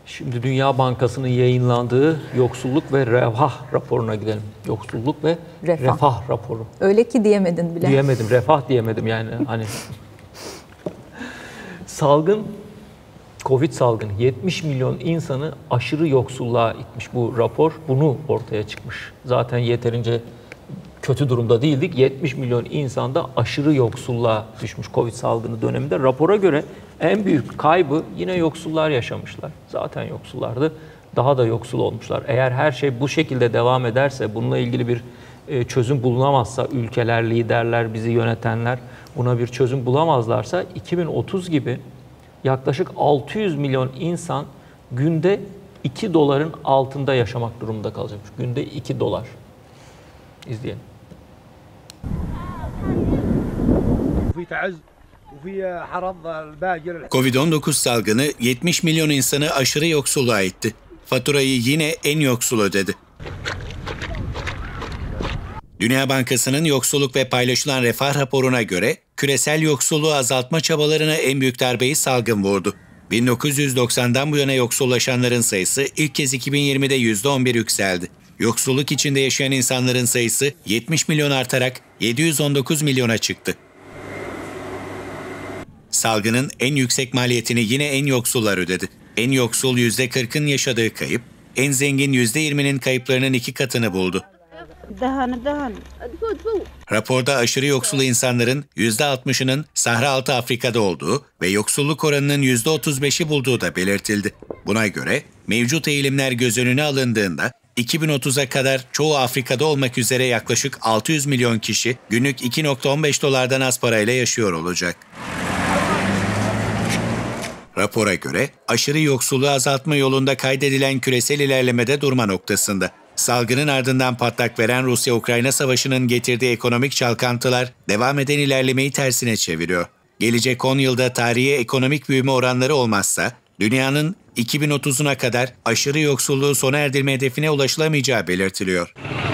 Şimdi Dünya Bankası'nın yayınlandığı yoksulluk ve refah raporuna gidelim. Yoksulluk ve refah raporu. Öyle ki diyemedin bile. Diyemedim, refah diyemedim yani hani. Salgın, Covid salgını 70 milyon insanı aşırı yoksulluğa itmiş bu rapor. Bunu ortaya çıkmış. Zaten yeterince kötü durumda değildik. 70 milyon insan da aşırı yoksulluğa düşmüş Covid salgını döneminde. Rapora göre en büyük kaybı yine yoksullar yaşamışlar. Zaten yoksullardı. Daha da yoksul olmuşlar. Eğer her şey bu şekilde devam ederse, bununla ilgili bir çözüm bulunamazsa, ülkeler, liderler, bizi yönetenler buna bir çözüm bulamazlarsa 2030 gibi yaklaşık 600 milyon insan günde 2 doların altında yaşamak durumunda kalacakmış. Günde 2 dolar. İzleyelim. Covid-19 salgını 70 milyon insanı aşırı yoksulluğa itti. Faturayı yine en yoksul ödedi. Dünya Bankası'nın yoksulluk ve paylaşılan refah raporuna göre küresel yoksulluğu azaltma çabalarına en büyük darbeyi salgın vurdu. 1990'dan bu yana yoksullaşanların sayısı ilk kez 2020'de %11 yükseldi. Yoksulluk içinde yaşayan insanların sayısı 70 milyon artarak 719 milyona çıktı. Salgının en yüksek maliyetini yine en yoksullar ödedi. En yoksul %40'ın yaşadığı kayıp, en zengin %20'nin kayıplarının 2 katını buldu. Raporda aşırı yoksul insanların %60'ının Sahra Altı Afrika'da olduğu ve yoksulluk oranının %35'i bulduğu da belirtildi. Buna göre mevcut eğilimler göz önüne alındığında 2030'a kadar çoğu Afrika'da olmak üzere yaklaşık 600 milyon kişi günlük 2,15 dolardan az parayla yaşıyor olacak. Rapora göre aşırı yoksulluğu azaltma yolunda kaydedilen küresel ilerlemede durma noktasında. Salgının ardından patlak veren Rusya-Ukrayna savaşının getirdiği ekonomik çalkantılar devam eden ilerlemeyi tersine çeviriyor. Gelecek 10 yılda tarihi ekonomik büyüme oranları olmazsa dünyanın 2030'una kadar aşırı yoksulluğu sona erdirme hedefine ulaşılamayacağı belirtiliyor.